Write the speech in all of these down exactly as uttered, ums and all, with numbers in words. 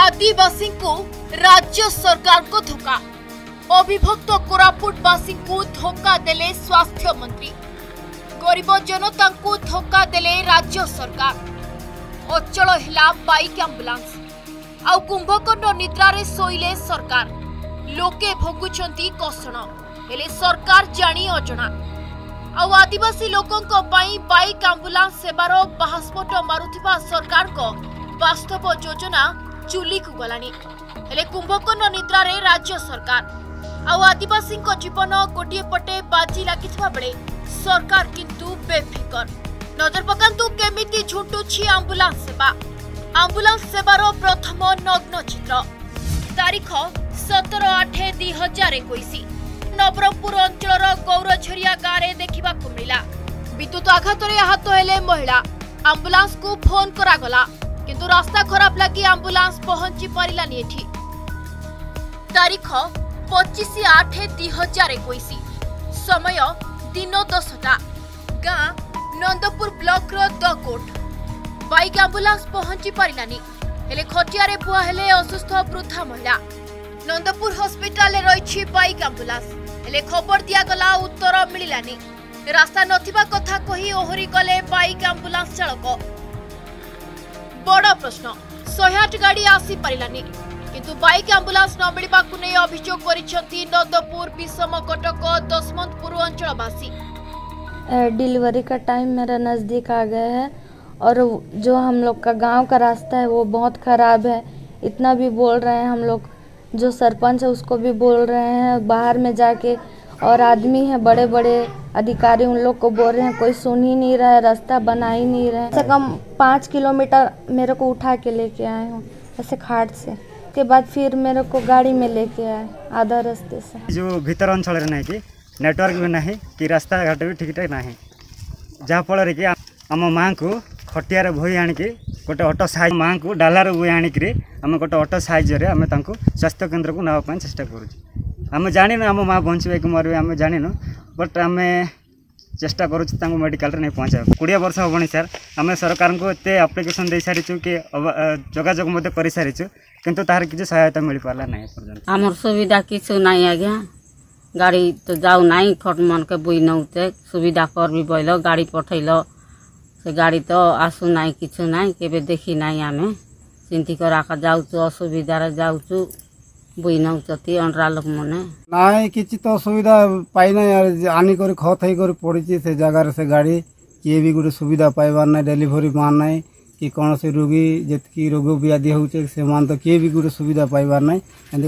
आदिवासी को राज्य सरकार को धोखा। अविभक्त कोरापुटवासी को धोखा देले स्वास्थ्य मंत्री। गरीब जनता को धोखा देले राज्य सरकार। अचल हिला बाइक आंबुलांस आउ कुंभकर्ण निद्रारे सोइले सरकार। लोके भोगुचंती कषण हेले सरकार जानी अजना। आउ आदिवासी लोकंक पई बाइक आंबुलांस सेवार बाहास्फोट मारुथिबा सरकार को वास्तव योजना चुली को गलानी। हेले कुंभकर्ण निद्रारे राज्य सरकार। आउ आदिवासी जीवन गोटे पटे बाजी लागिथिबा बेले सरकार किंतु बेफिकर। नजर पकांतु केमिति झुंटुछि आंबुलांस सेवा। आंबुलांस सेवार प्रथम नग्न चित्र। तारीख सतर आठ दुई हजार एकुश नवरंगपुर अंचल गौरझरिया गाँव में देखा मिला। विद्युत आघात आहत हेले महिला। आंबुलांस को फोन करागला किंतु रास्ता खराब लगी आंबुलांस पहुंची पारिलानी एठी। तारीख पच्चीस आठ दुई हजार एकुश समय दिन दसटा गाँ नंदपुर ब्लॉक रो दकोट। बाइक आंबुलांस पहुंची पारिलानी हेले खटियारे बुआ हेले असुस्थ वृद्धा महिला। नंदपुर हॉस्पिटल रही बाइक आंबुलांस हेले खबर दियागला उत्तर मिलानी। रास्ता नथिबा कथा कही ओहरी गले बाइक आंबुलांस चालक। बड़ प्रश्न शहे आठ गाड़ी आसी पारिलानी किंतु बाइक आंबुलांस न मिलवा को नहीं अभियोग करिसेंती नंदपुर विषम कटक दशमंतपुर अंचलवासी। डिलीवरी का टाइम मेरा नज़दीक आ गया है और जो हम लोग का गांव का रास्ता है वो बहुत ख़राब है। इतना भी बोल रहे हैं हम लोग, जो सरपंच है उसको भी बोल रहे हैं बाहर में जाके, और आदमी है बड़े बड़े अधिकारी उन लोग को बोल रहे हैं, कोई सुन ही नहीं रहा है, रास्ता बना ही नहीं रहे। कम से कम पाँच किलोमीटर मेरे को उठा के लेके आए हूँ ऐसे खाट से। उसके बाद फिर मेरे को गाड़ी में लेके आए आधा रास्ते से। जो भीतर अंचल नहीं कि नेटवर्क भी नहीं कि रास्ता घाट भी ठीक ठाक नहीं, जहाँफल कि आम माँ को खटियार बोई आणिकी गोटे ऑटो साइज माँ को डालार बोई आणिक आम गोटे ऑटो साइज्रे आम स्वास्थ्य केन्द्र को नापी चेष्टा करुँ। जानी आम माँ बचे कि मरबे आम जानी, बट आम चेष्टा करुँ मेडिकल नहीं पहुँचा। कोड़े वर्ष हेनी सर आम सरकार को एत आप्लिकेसन दे सारीचु कि जोगाजोग कर सारीचु किंतु तार किसी सहायता मिल पारा ना पर्यंत। आमर सुविधा किछु नहीं आज्ञा, गाड़ी तो जाऊ ना खट मन के बुई नौते सुविधा कर भी बोल गाड़ी पठैल से गाड़ी तो आसु ना किछु ना केबे देखी ना आमे चिंती करा जाऊँ असुविधा जाऊँ बुई नौचती अंडरा लोक मने ना किसी तो सुविधा पाई ना आनी कर खत हो पड़ी से जगार से गाड़ी किए भी गोटे सुविधा पाइबार ना डेलीवरी मान ना कि कौन से रोगी जी रोग व्याधि होचे से मान तो किए भी गोटे सुविधा पाइबार ना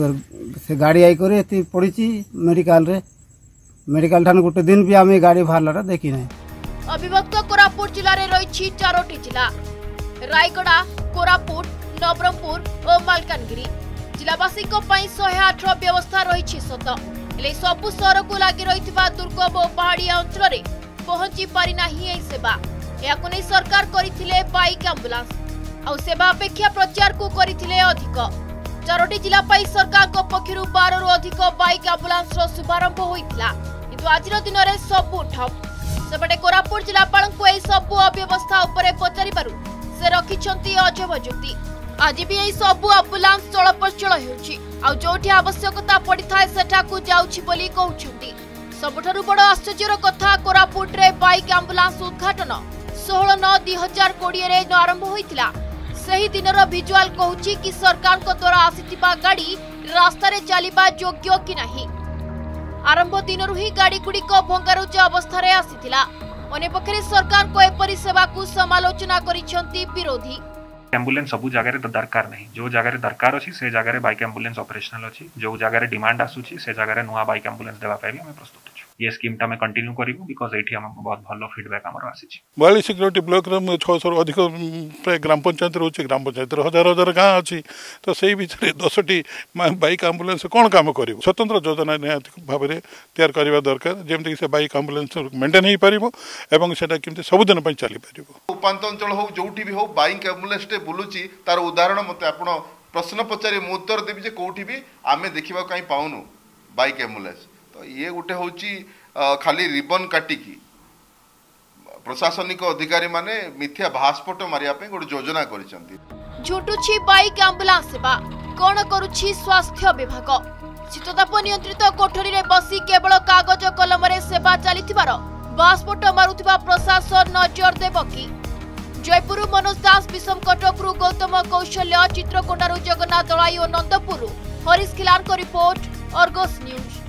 से गाड़ी आई कर पड़ी मेडिकल रे मेडिकल ठान गोटे दिन भी आम गाड़ी बाहर देखी ना। अविभक्त कोरापुट जिले में रही चारोटी जिला रायगड़ा, कोरापुट, नवरंगपुर और मालकानगिरी। जिलावासी शहे आठ व्यवस्था रही सत हेले सबु सहर को लगी रही दुर्गम और पहाड़िया अंचल में पहुंची पारिना ही सेवा। याकु नहीं सरकार करथिले बाइक आंबुलांस आउ सेवा अपेक्षा प्रचार को करथिले अधिक। चारोटी जिला पाई सरकार को पक्षरु बारह रु अधिक बाइक आंबुलांस रो शुभारंभ होइतिला किंतु आज दिन में सबु ठप। सेपटे कोरापुट जिलापाल को यह सबु अव्यवस्था उपरे पचारिबारु से रखिछंती अजब जुक्ति। आज भी यही सबु आंबुलांस चलप्रचल होउछि आउ जोठी आवश्यकता पड़िथाय सेठाकु जाउछि बोली कहउछंती। सबुठारु बड़ आश्चर्यर कथा कोरापुट रे बाइक आंबुलांस उद्घाटन सोलह नौ दुई हजार कोड़े रे आरंभ होइतिला। सही दिनर विजुआल कहउछि कि सरकार को द्वारा आसिथिबा गाड़ी रास्ता रे चलिबा योग्य कि नाही। आरंभ दिनरु ही गाड़ी गुड़िक भंगारुजा अवस्था रे आसिथिला। अने पक्षरे सरकार को एपरि सेवा को समालोचना करिसंती विरोधी। एम्बुलेंस सबू जगह दरकार नहीं, जो जगह दरकार अच्छी से जगह बाइक एम्बुलेंस ऑपरेशनल अच्छी, जो जगह डिमांड आसूची से जगह नुआ बाइक एम्बुलेंस देवा भी हमें प्रस्तुत अच्छे। ये स्कीम टा में कंटिन्यू करिवु बिकॉज़ एठी हम बहुत भलो फीडबैक हमर आसीची। बयालीस सिक्योरिटी ब्लॉक रे छह सौ अधिक प्राय ग्राम पंचायत रोचे, ग्राम पंचायत हजार हजार गाँ अच्छी तो से भितर दस टी बाइक एम्बुलेंस कौन काम करिवु स्वतंत्र योजना निहाती भाव में तैयार करबा दरकार जेमति से बाइक एम्बुलेंस मेंटेन हो पारिबो एवं सेटा केमति सबुदिन पई चली पारिबो। उपांत अंचल हो जोठी भी हो बाइक एम्बुलेंस टे बुलुची तार उदाहरण मते आपण प्रश्न पचारे मु उत्तर देबी जे कोठी भी आमे देखिबा काई पाउनु बाइक एम्बुलेंस। तो ये गोटे होची खाली रिबन काटिकी प्रशासनिक अधिकारी माने मिथ्या भास्फोट मारिया पे गोटे योजना करिसंती। झुटुछि बाइक आंबुलांस सेवा कौन करुछि स्वास्थ्य विभाग शीतताप नियंत्रित कोठरी रे बसी केवल कागज कलम रे सेवा चलिथिबार बास्फोट मारुथिबा प्रशासन नजर देव कि जयपुर मनोज दास विषम कटकरू गौतम कौशल्य चित्रकोटारू जगन्नाथ दलाई और नंदपुर हरीश खिलान को रिपोर्ट अर्गस न्यूज।